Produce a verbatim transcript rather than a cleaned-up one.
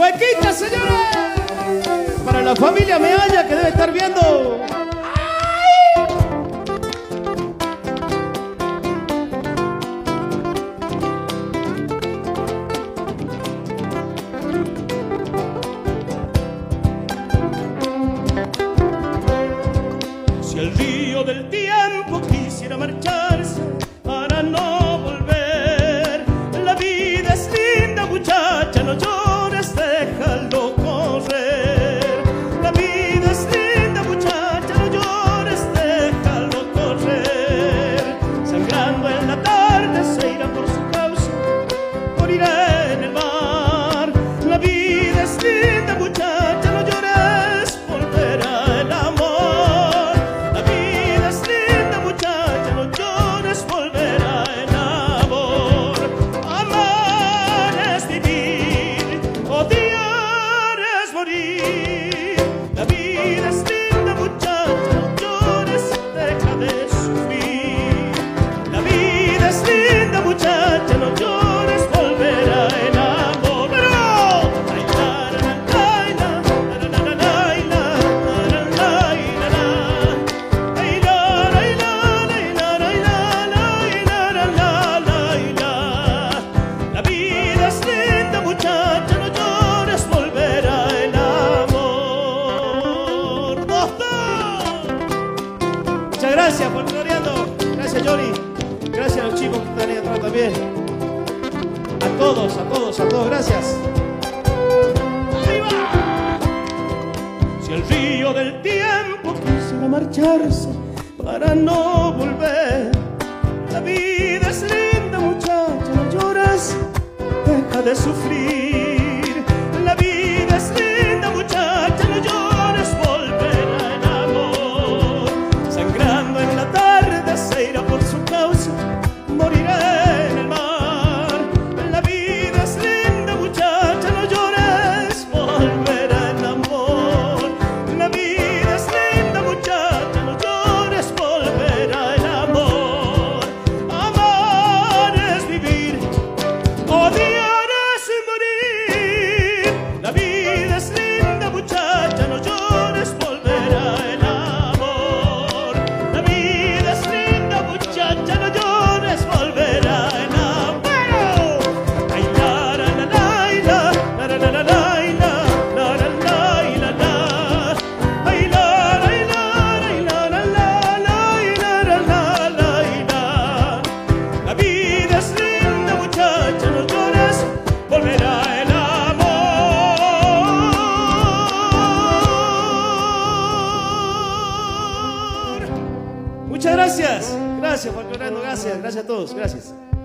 Cuequita, señores, para la familia Mealla que debe estar viendo. Si el río del tiempo quisiera marcharse para no volver, la vida es linda, muchacha, no llores, déjalo correr. La vida es linda, muchacha, no llores, déjalo correr. Sangrando en la tarde se irá por su causa, morirá en el mar. La vida es linda, muchacha, no llores, volverá el amor. La vida es linda, muchacha, no llores, volverá el amor. Amar es vivir, odiar es morir. La vida es linda, muchacha, no llores, deja de sufrir. La vida es linda, muchacha, no llores, volverá el amor. Pero ay, la, la, la, la, la, la, la, la, la, la, la, la. Ay, la, la, la, la, la, la, la, la, la, la. La vida es linda, muchacha, no llores, volverá el amor. ¡Doctor! Muchas gracias por floreando. Gracias, Johnny. Gracias a los chicos que están ahí atrás también. A todos, a todos, a todos, gracias. ¡Ahí va! Si el río del tiempo quisiera marcharse para no volver, la vida es linda, muchacha, no llores, deja de sufrir. La vida es linda, muchacha, no llores, volverá el amor. Sangrando en la tarde se irá por su causa, morirá en el mar. La vida es linda, muchacha, no llores, volverá el amor. La vida es linda, muchacha, no llores, volverá el amor. Amar es vivir, odiar es morir. La vida es linda, muchacha, no llores, volverá el amor. La vida es linda, muchacha, no llores, volverá el amor. Ay, la, la, la, la, la, la, la, la, la, la, la, la, la. Ay, la, la, la, la, la, la, la, la, la, la. La vida es linda, muchacha, no llores, volverá el amor. Muchas gracias. Gracias por floreando. Gracias. Gracias a todos. Gracias.